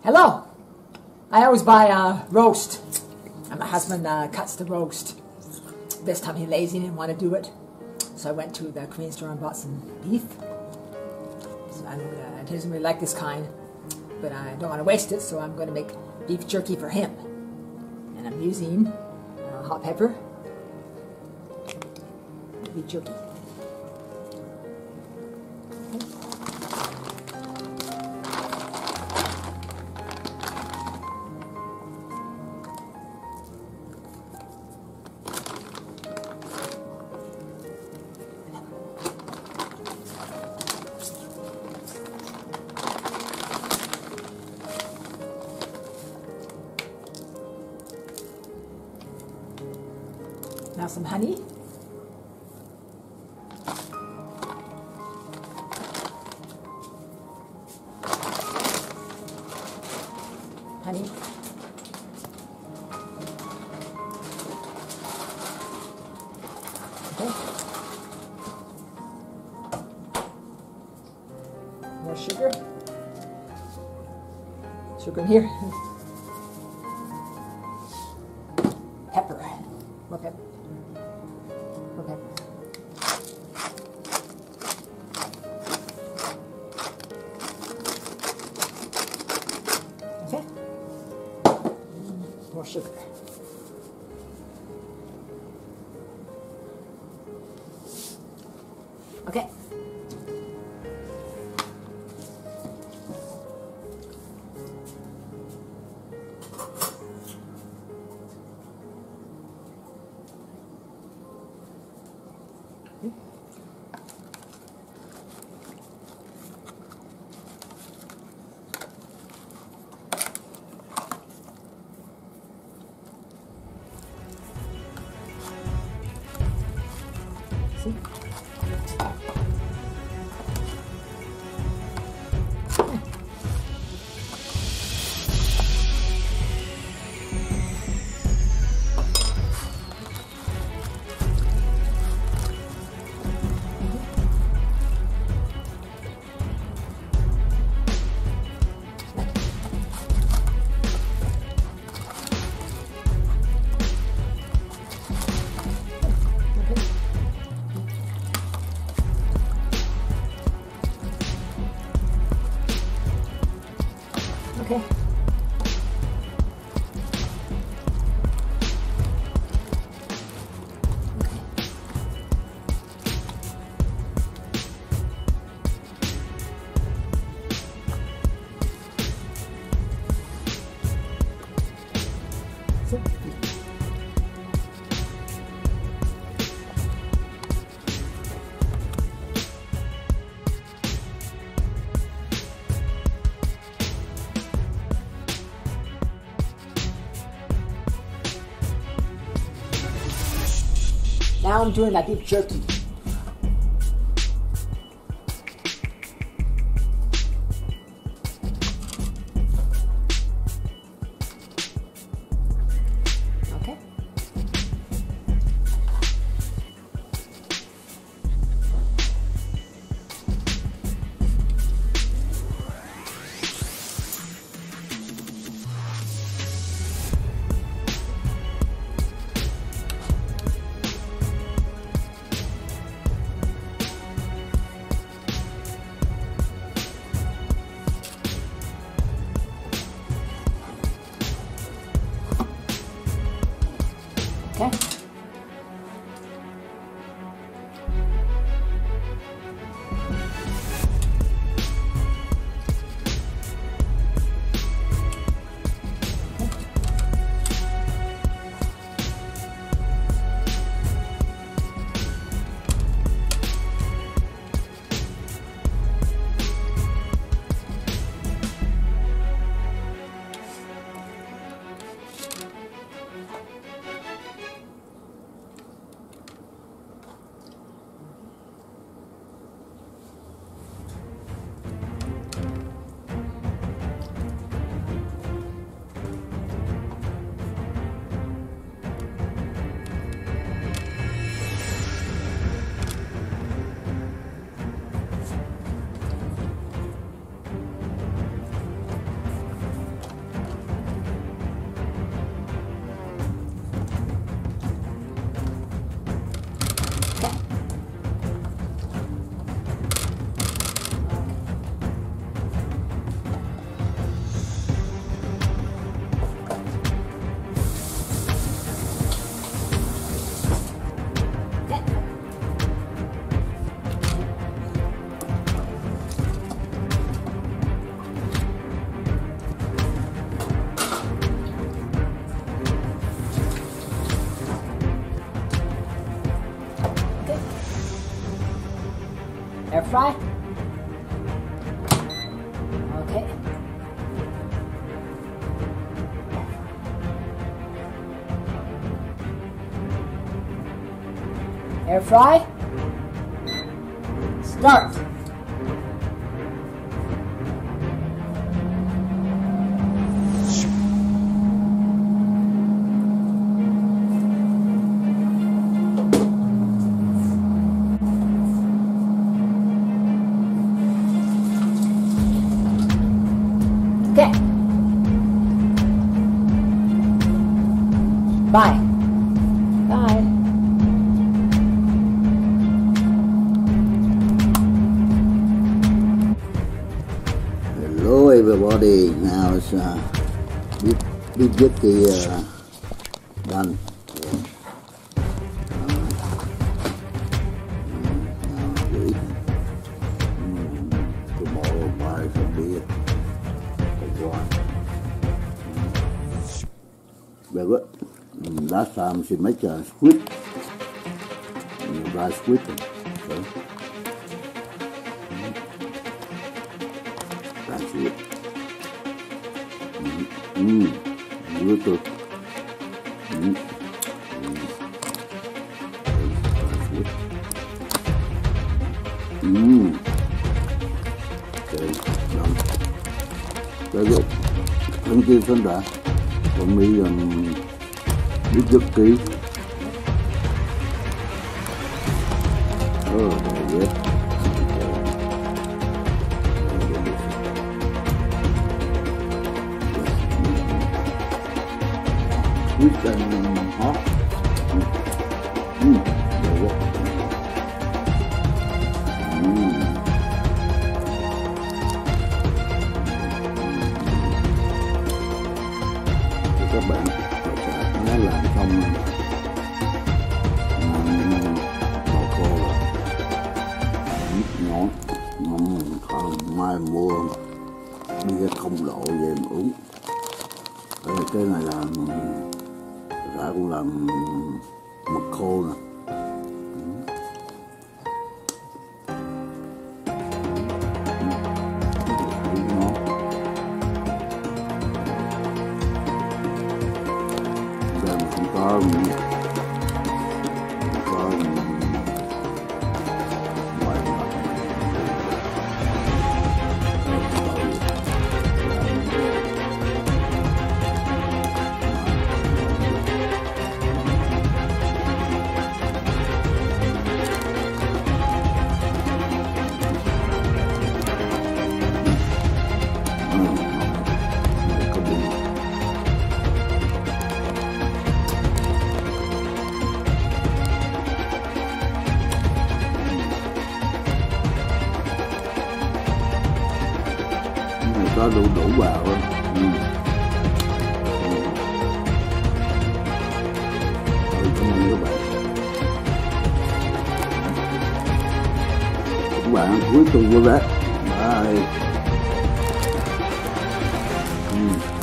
Hello. I always buy roast, and my husband cuts the roast. This time he lazy and didn't want to do it, so I went to the Korean store and bought some beef. So I doesn't really like this kind, but I don't want to waste it, so I'm going to make beef jerky for him. And I'm using hot pepper, beef jerky. Now some honey. Honey. Okay. More sugar. Sugar in here. Pepper. More pepper. Okay. Okay. More sugar. Okay. See? Okay. Now I'm doing that beef jerky. Okay. Okay. fry? Okay. Air fry. Start. Okay. Bye. Bye. Hello everybody. Now it's beef jerky done. Tomorrow buy some beer. Very good. Last time she make a squid. Dry squid. Okay. Dry squid. Rất good. Okay, done. Very good. Thank you, Sandra. For me and beef jerky. Oh, yeah. Sweet and hot. Very good. Các bạn nó làm xong bò khô rồi, ngon ngon. Mai mua bia không độ về mà uống. Cái này là đã cũng làm mực khô nè. Có đủ vào á. Cảm ơn các bạn. Các bạn cuối tuần vui vẻ. Bye.